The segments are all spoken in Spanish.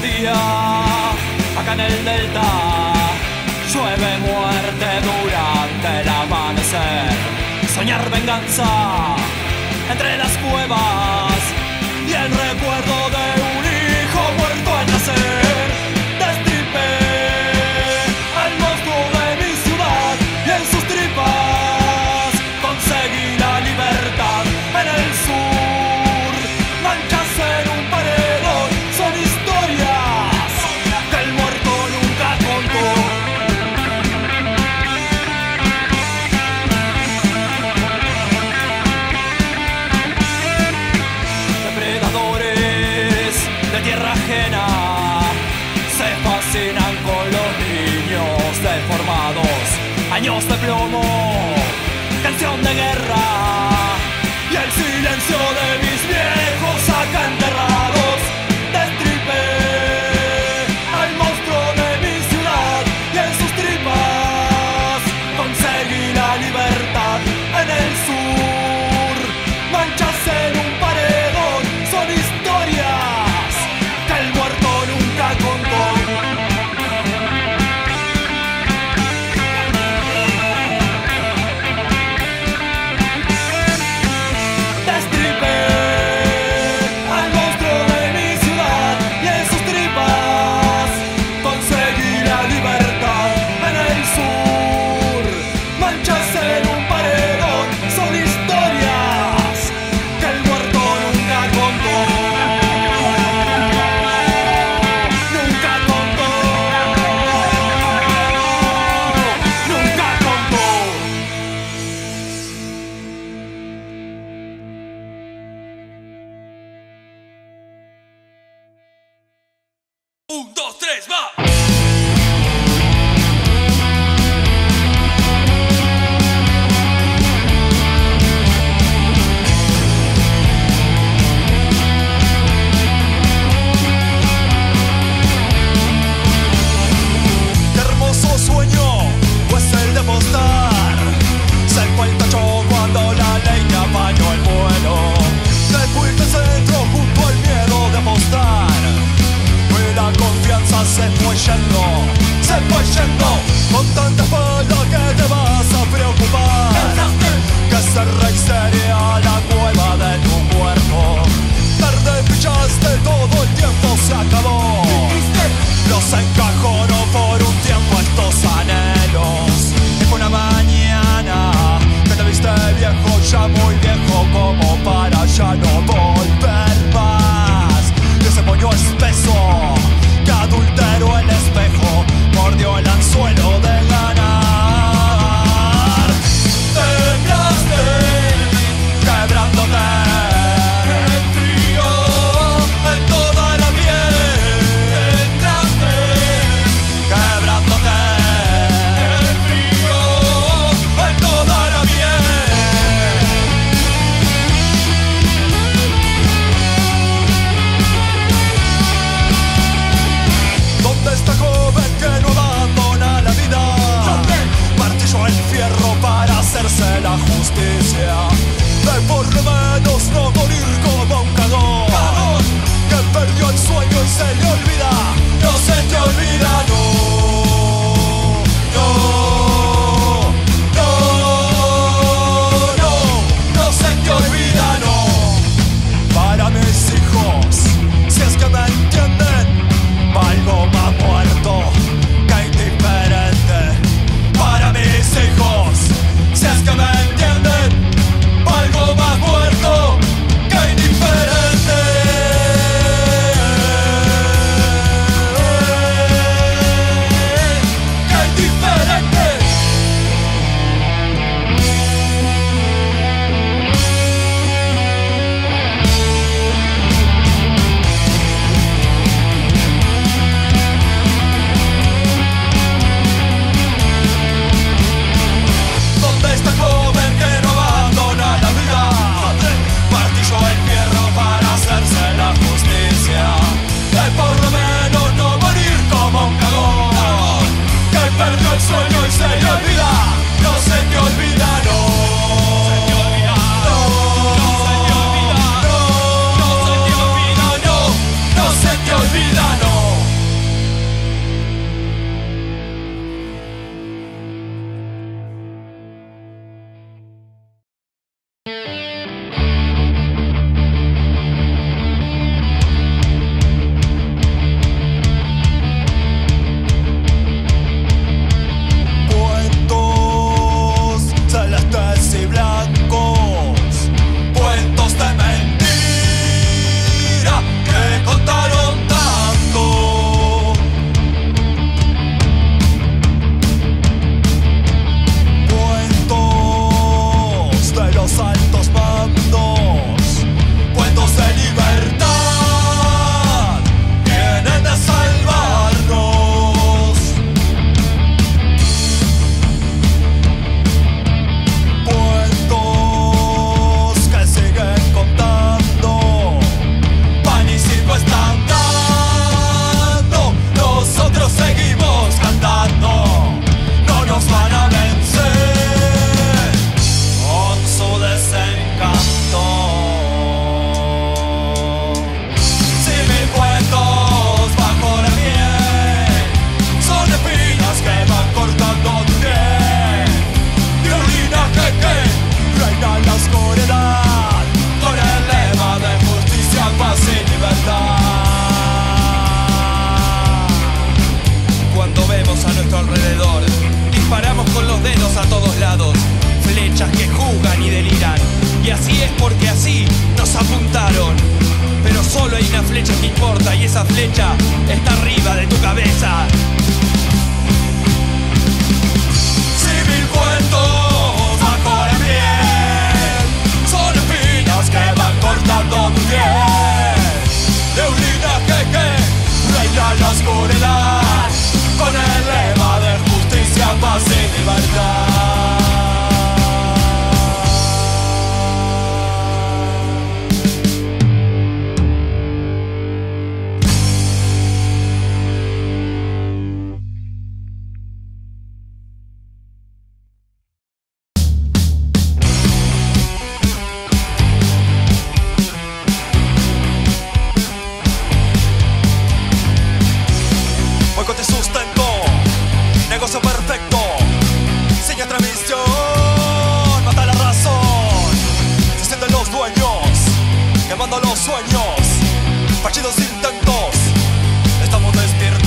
día, acá en el delta, llueve muerte durante el amanecer. Soñar venganza entre las cuevas y el recuerdo de un hijo muerto al nacer. Destripé al monstruo de mi ciudad y en sus tripas conseguí la libertad. En el sur, manchas en un paredón son historias que el muerto nunca contó. Depredadores de tierra ajena se fascinan con los niños deformados. Años de plomo, canción de guerra y el silencio de mis viejos acá enterrados. Destripé al monstruo de mi ciudad y en sus tripas conseguí la libertad. En el sur, manchas en un paredón son historias que el muerto nunca contó. Destripé al monstruo de mi ciudad y en sus tripas conseguí la libertad. En el sur, manchas en un paredón son historias que el muerto nunca contó. Nunca contó. Nunca contó. Un, dos, tres, va. Qué hermoso sueño, pues el de apostar. Se fue el tacho cuando la ley me apañó el vuelo. Te fuiste al centro junto al miedo de apostar. Y la confianza se fue los sueños, fallidos intentos, estamos despiertos.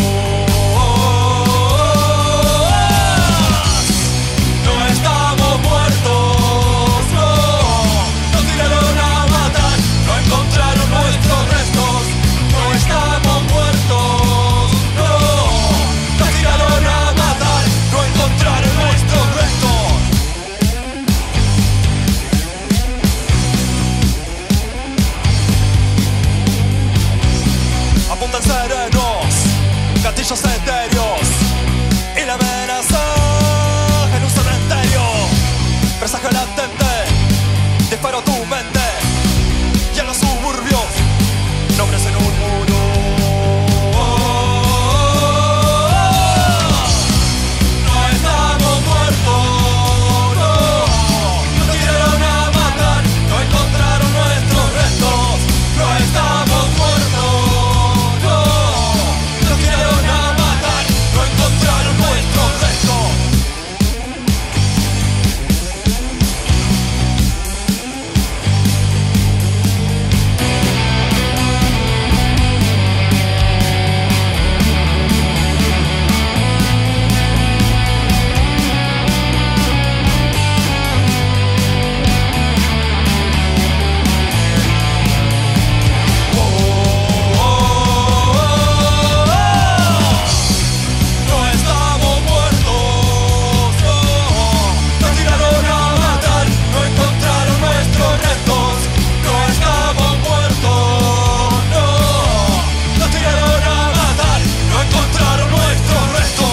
No estamos muertos, no, nos tiraron a matar, no encontraron nuestros restos. No estamos muertos, no, nos tiraron a matar, no encontraron nuestros restos. Apuntan serenos, gatillos etéreos y la amenaza en un cementerio. Presagio latente, disparo tu mente y en los suburbios, nombres en un muro. No estamos muertos, no, nos tiraron a matar, no encontraron nuestros restos. No estamos muertos, no, nos tiraron a matar, no encontraron nuestros restos. No estamos muertos, no, nos tiraron a matar, no encontraron nuestros restos. No estamos muertos, no, nos tiraron a matar, no encontraron nuestros restos.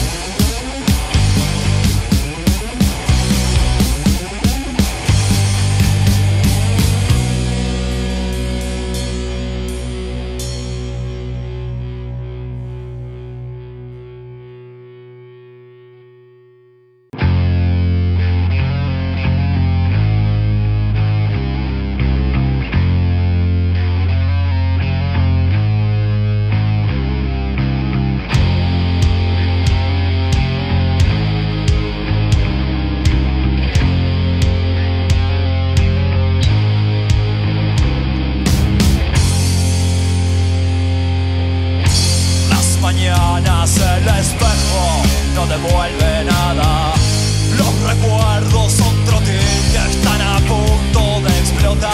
Las mañanas el espejo no devuelve nada. Los recuerdos son trotil que están a punto de explotar.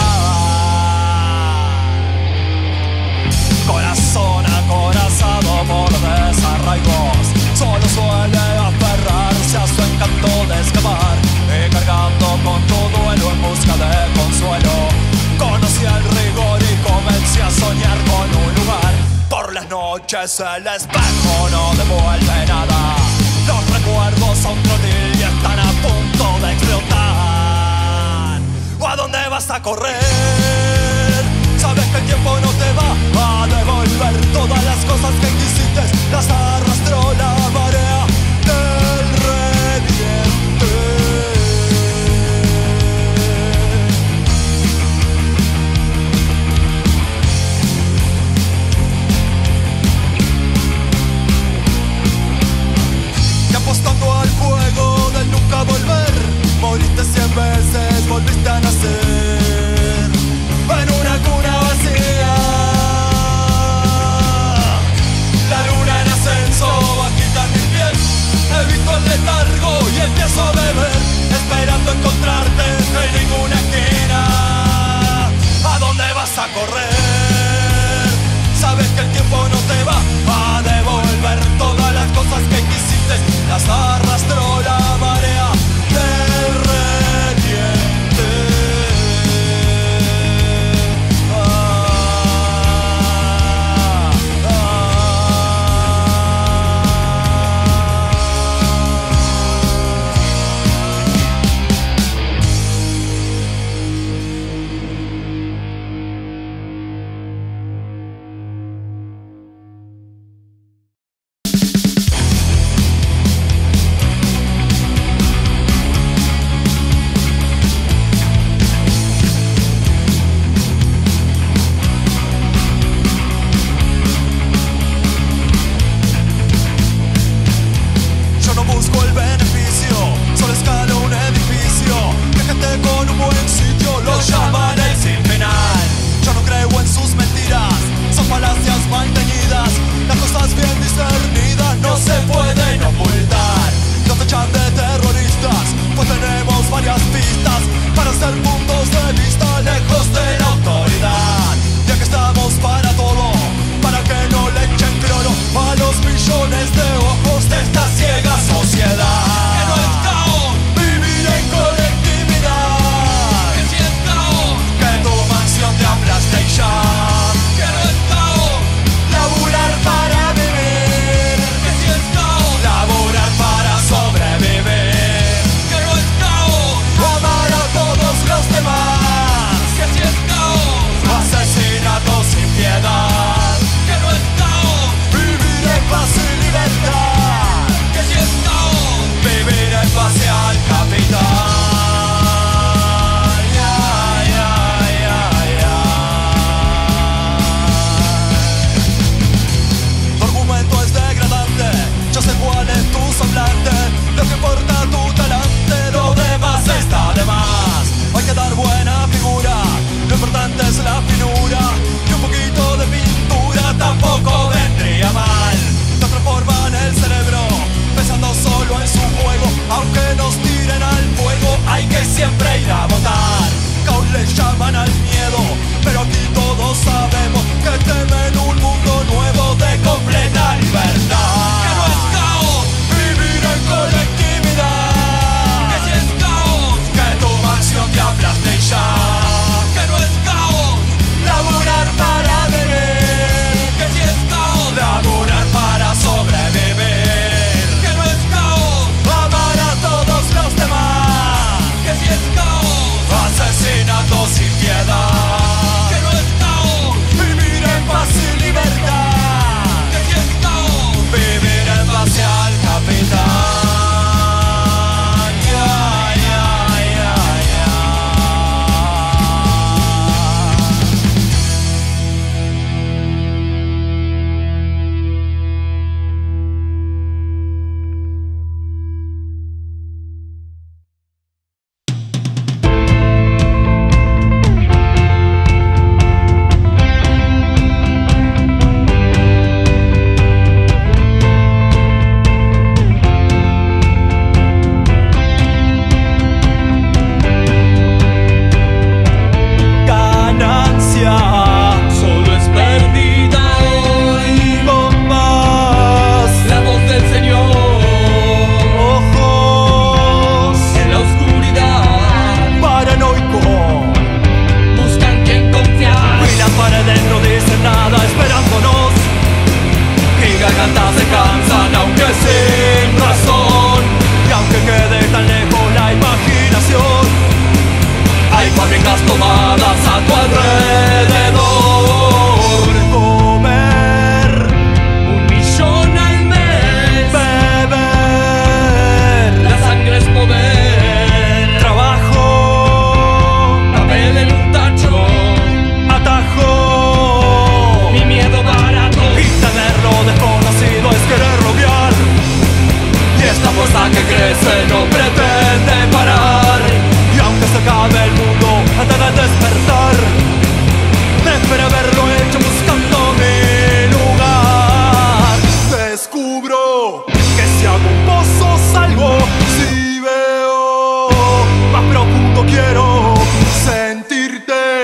Corazón acorazado por desarraigos, solo suele aferrarse a su encanto de escapar, y cargando con tu duelo en busca de consuelo. Conocí el rigor y comencé a soñar con un lugar. Por las noches el espejo no devuelve nada. Los recuerdos son trotil y están a punto de explotar. ¿A dónde vas a correr? Sabes que el tiempo no te va a devolver todas las cosas que quisiste. Las arrastró la marea del reviente. Y apostando al fuego del nunca volver, moriste 100 veces, volviste a nacer en una cuna vacía. La luna en ascenso agita mis pies, evito el letargo y empiezo a beber, esperando encontrarte en ninguna esquina. ¿A dónde vas a correr? Sabes que el tiempo no te va a devolver todas las cosas que quisiste. Las arrastró la marea del reviente.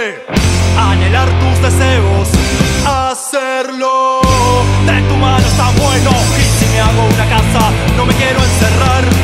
puede anhelar tus deseos, hacerlo. De tu mano está bueno. Y si me hago una casa, no me quiero encerrar.